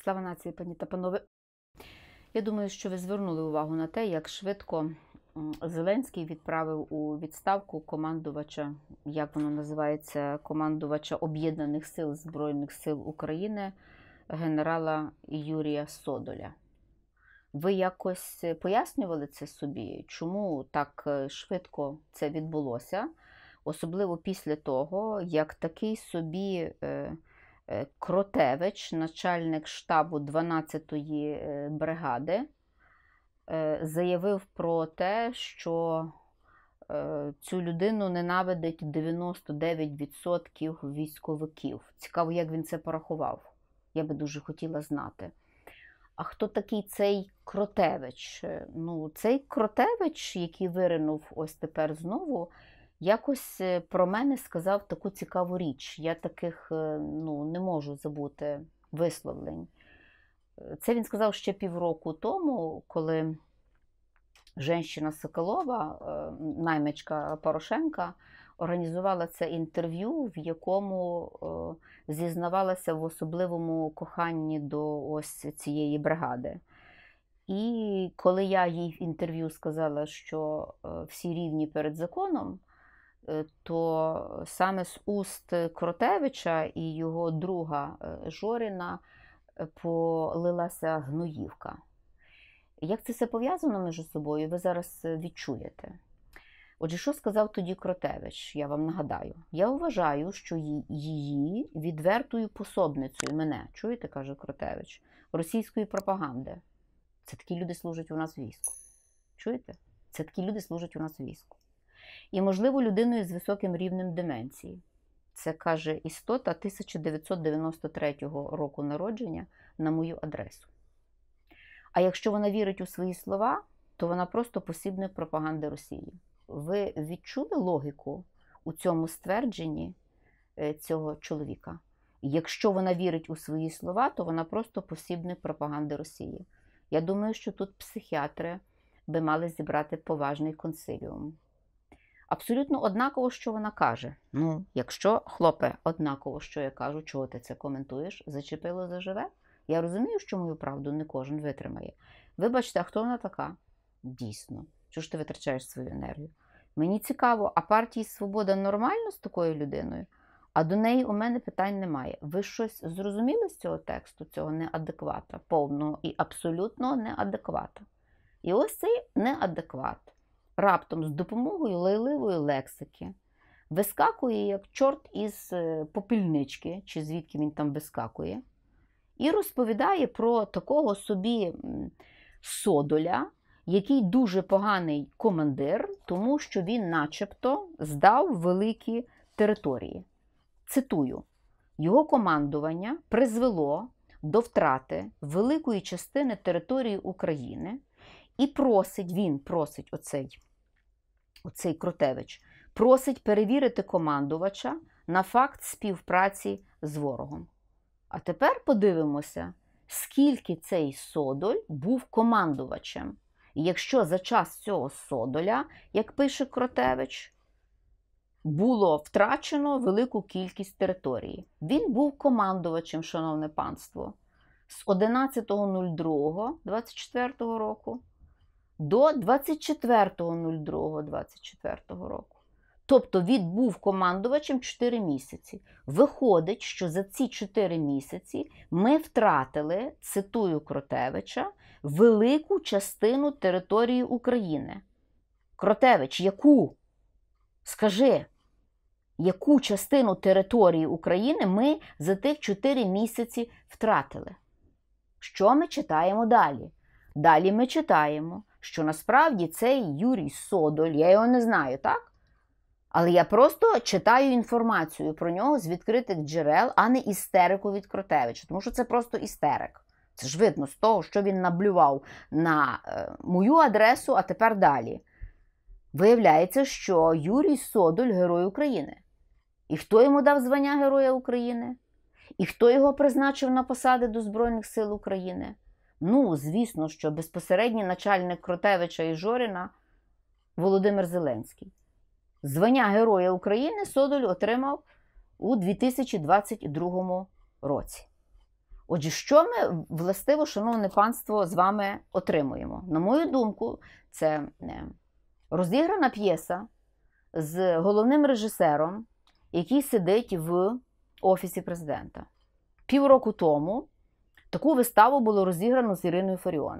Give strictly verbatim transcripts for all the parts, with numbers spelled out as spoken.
Слава нації, пані та панове. Я думаю, що ви звернули увагу на те, як швидко Зеленський відправив у відставку командувача, як воно називається, командувача Об'єднаних сил Збройних сил України, генерала Юрія Содоля. Ви якось пояснювали це собі, чому так швидко це відбулося? Особливо після того, як такий собі Кротевич, начальник штабу дванадцятої бригади, заявив про те, що цю людину ненавидить дев'яносто дев'ять відсотків військовиків. Цікаво, як він це порахував. Я би дуже хотіла знати. А хто такий цей Кротевич? Ну, цей Кротевич, який виринув ось тепер знову, якось про мене сказав таку цікаву річ. Я таких ну, не можу забути висловлень. Це він сказав ще півроку тому, коли Женщина Соколова, наймичка Порошенка, організувала це інтерв'ю, в якому зізнавалася в особливому коханні до ось цієї бригади. І коли я їй в інтерв'ю сказала, що всі рівні перед законом, то саме з уст Кротевича і його друга Жоріна полилася гноївка. Як це все пов'язано між собою, ви зараз відчуєте. Отже, що сказав тоді Кротевич, я вам нагадаю. Я вважаю, що її відвертою пособницею, мене, чуєте, каже Кротевич, російської пропаганди. Це такі люди служать у нас в війську. Чуєте? Це такі люди служать у нас в війську. І, можливо, людиною з високим рівнем деменції. Це, каже, істота тисяча дев'ятсот дев'яносто третього року народження на мою адресу. А якщо вона вірить у свої слова, то вона просто посібник пропаганди Росії. Ви відчули логіку у цьому ствердженні цього чоловіка? Якщо вона вірить у свої слова, то вона просто посібник пропаганди Росії. Я думаю, що тут психіатри би мали зібрати поважний консиліум. Абсолютно однаково, що вона каже. Ну, якщо, хлопе, однаково, що я кажу, чого ти це коментуєш, зачепило заживе? Я розумію, що мою правду не кожен витримає. Вибачте, а хто вона така? Дійсно. Чого ж ти витрачаєш свою енергію? Мені цікаво, а партії «Свобода» нормально з такою людиною? А до неї у мене питань немає. Ви щось зрозуміли з цього тексту, цього неадеквата, повного і абсолютного неадеквата? І ось цей неадекват раптом з допомогою лайливої лексики вискакує, як чорт із попільнички, чи звідки він там вискакує, і розповідає про такого собі Содоля, який дуже поганий командир, тому що він начебто здав великі території. Цитую, його командування призвело до втрати великої частини території України і просить, він просить оцей, оцей Кротевич, просить перевірити командувача на факт співпраці з ворогом. А тепер подивимося, скільки цей Содоль був командувачем. І якщо за час цього Содоля, як пише Кротевич, було втрачено велику кількість території. Він був командувачем, шановне панство, з одинадцятого лютого двадцять четвертого року до двадцять четвертого лютого двадцять четвертого року. Тобто він був командувачем чотири місяці. Виходить, що за ці чотири місяці ми втратили, цитую Кротевича, велику частину території України. Кротевич, яку? Скажи, яку частину території України ми за тих чотири місяці втратили? Що ми читаємо далі? Далі ми читаємо, що насправді цей Юрій Содоль, я його не знаю, так? Але я просто читаю інформацію про нього з відкритих джерел, а не істерику від Кротевича. Тому що це просто істерик. Це ж видно з того, що він наблював на е, мою адресу, а тепер далі. Виявляється, що Юрій Содоль – Герой України. І хто йому дав звання Героя України? І хто його призначив на посади до Збройних сил України? Ну, звісно, що безпосередній начальник Кротевича і Жоріна – Володимир Зеленський. Звання Героя України Содоль отримав у дві тисячі двадцять другому році. Отже, що ми, властиво, шановне панство, з вами отримуємо? На мою думку, це розіграна п'єса з головним режисером, який сидить в Офісі президента. Півроку тому таку виставу було розіграно з Іриною Фаріон,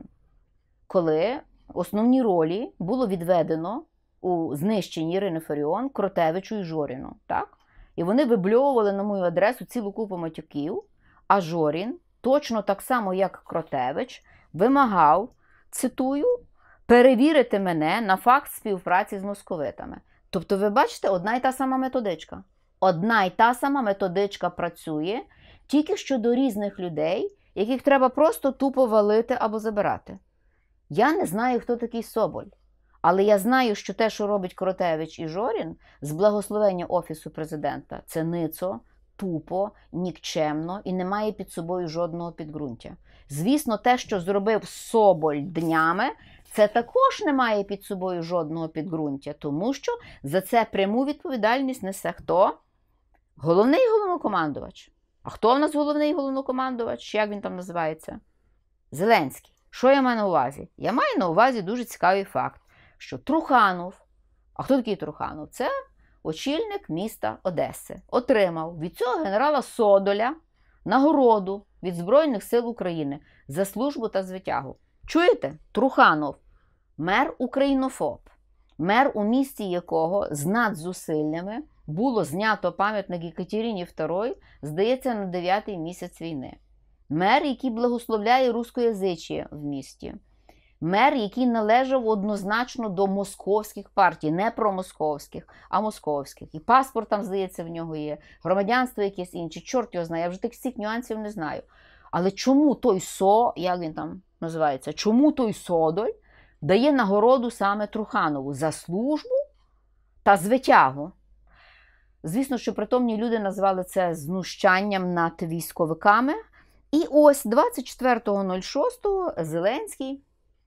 коли основні ролі було відведено у знищенні Ірини Фаріон Кротевичу і Жоріну. Так? І вони вибльовували на мою адресу цілу купу матюків, а Жорін, точно так само, як Кротевич, вимагав, цитую, перевірити мене на факт співпраці з московитами. Тобто, ви бачите, одна й та сама методичка. Одна й та сама методичка працює, тільки щодо різних людей, яких треба просто тупо валити або забирати. Я не знаю, хто такий Соболь, але я знаю, що те, що робить Кротевич і Жорін, з благословення Офісу президента, це ницо, тупо, нікчемно і не має під собою жодного підґрунтя. Звісно, те, що зробив Соболь днями, це також не має під собою жодного підґрунтя, тому що за це пряму відповідальність несе хто? Головний головнокомандувач. А хто в нас головний головнокомандувач? Як він там називається? Зеленський. Що я маю на увазі? Я маю на увазі дуже цікавий факт, що Труханов, а хто такий Труханов? Це очільник міста Одеси. Отримав від цього генерала Содоля нагороду від Збройних сил України за службу та звитягу. Чуєте? Труханов. Мер українофоб. Мер, у місті якого з надзусиллями було знято пам'ятник Екатерині вторій, здається, на дев'ятий місяць війни. Мер, який благословляє рускоязичє в місті. Мер, який належав однозначно до московських партій, не промосковських, а московських. І паспорт там, здається, в нього є, громадянство якесь інше, чорт його знає, я вже тих всіх нюансів не знаю. Але чому той Со, як він там називається, чому той Содоль дає нагороду саме Труханову за службу та звитягу? Звісно, що притомні люди назвали це знущанням над військовиками. І ось двадцять четвертого шостого Зеленський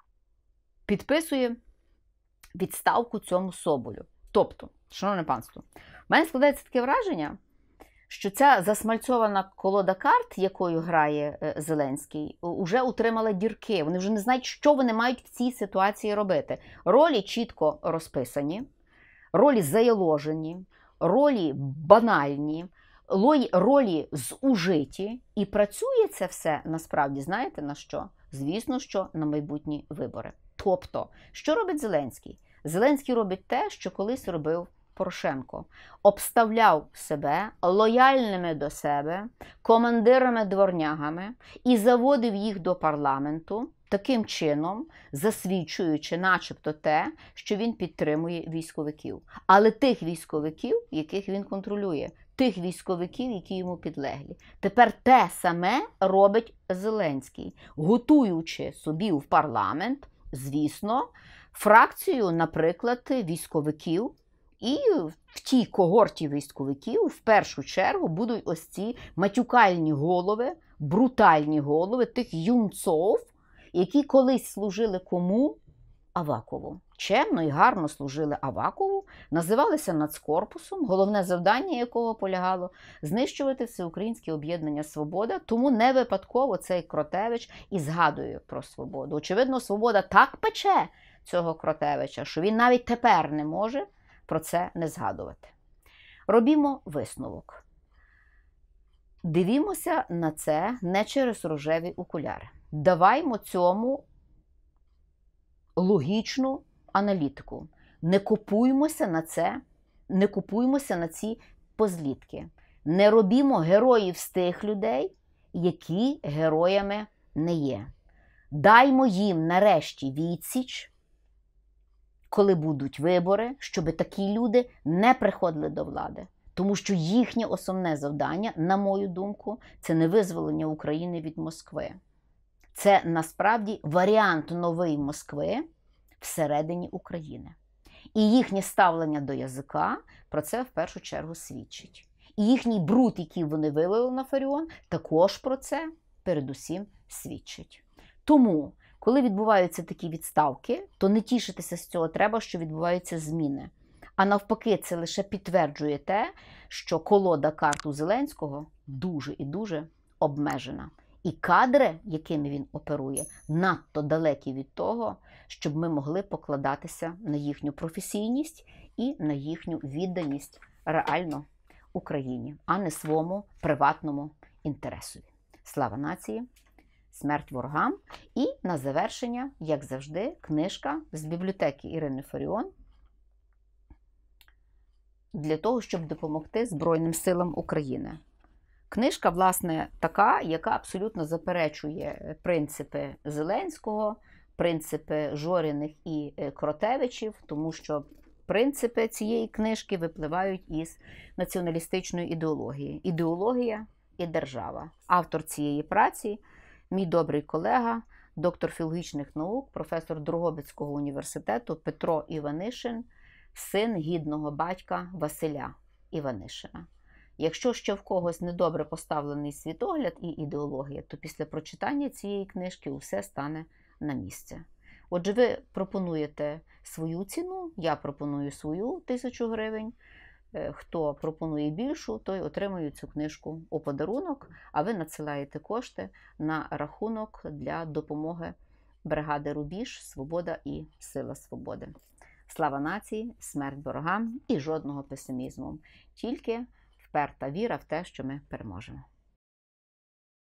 підписує відставку цьому Соболю. Тобто, шановне панство, в мене складається таке враження, що ця засмальцьована колода карт, якою грає Зеленський, вже утримала дірки. Вони вже не знають, що вони мають в цій ситуації робити. Ролі чітко розписані, ролі заяложені, ролі банальні, ролі зужиті. І працює це все, насправді, знаєте на що? Звісно, що на майбутні вибори. Тобто, що робить Зеленський? Зеленський робить те, що колись робив Порошенко. Обставляв себе лояльними до себе, командирами-дворнягами і заводив їх до парламенту, таким чином засвідчуючи начебто те, що він підтримує військовиків. Але тих військовиків, яких він контролює, тих військовиків, які йому підлеглі. Тепер те саме робить Зеленський, готуючи собі в парламент, звісно, фракцію, наприклад, військовиків. І в тій когорті військовиків в першу чергу будуть ось ці матюкальні голови, брутальні голови тих юнцов, які колись служили кому? Авакову. Чемно і гарно служили Авакову, називалися нацкорпусом, головне завдання якого полягало знищувати Всеукраїнське об'єднання «Свобода», тому не випадково цей Кротевич і згадує про свободу. Очевидно, Свобода так пече цього Кротевича, що він навіть тепер не може про це не згадувати. Робімо висновок. Дивімося на це не через рожеві окуляри. Даваймо цьому логічну аналітику. Не купуймося на це, не купуймося на ці позлітки. Не робімо героїв з тих людей, які героями не є. Даймо їм нарешті відсіч, коли будуть вибори, щоб такі люди не приходили до влади. Тому що їхнє основне завдання, на мою думку, це не визволення України від Москви. Це насправді варіант нової Москви всередині України. І їхнє ставлення до язика про це в першу чергу свідчить. І їхній бруд, який вони вилили на Фаріон, також про це передусім свідчить. Тому, коли відбуваються такі відставки, то не тішитися з цього треба, що відбуваються зміни. А навпаки, це лише підтверджує те, що колода карт у Зеленського дуже і дуже обмежена. І кадри, якими він оперує, надто далекі від того, щоб ми могли покладатися на їхню професійність і на їхню відданість реально Україні, а не своєму приватному інтересові. Слава нації, смерть ворогам. І на завершення, як завжди, книжка з бібліотеки Ірини Фаріон для того, щоб допомогти Збройним силам України. Книжка, власне, така, яка абсолютно заперечує принципи Зеленського, принципи Жоріних і Кротевичів, тому що принципи цієї книжки випливають із націоналістичної ідеології. Ідеологія і держава. Автор цієї праці – мій добрий колега, доктор філологічних наук, професор Дрогобицького університету Петро Іванишин, син гідного батька Василя Іванишина. Якщо ще в когось недобре поставлений світогляд і ідеологія, то після прочитання цієї книжки усе стане на місце. Отже, ви пропонуєте свою ціну, я пропоную свою тисячу гривень. Хто пропонує більшу, той отримує цю книжку у подарунок, а ви надсилаєте кошти на рахунок для допомоги бригади «Рубіж», «Свобода» і «Сила свободи». Слава нації, смерть ворогам і жодного песимізму. Тільки вперта віра в те, що ми переможемо.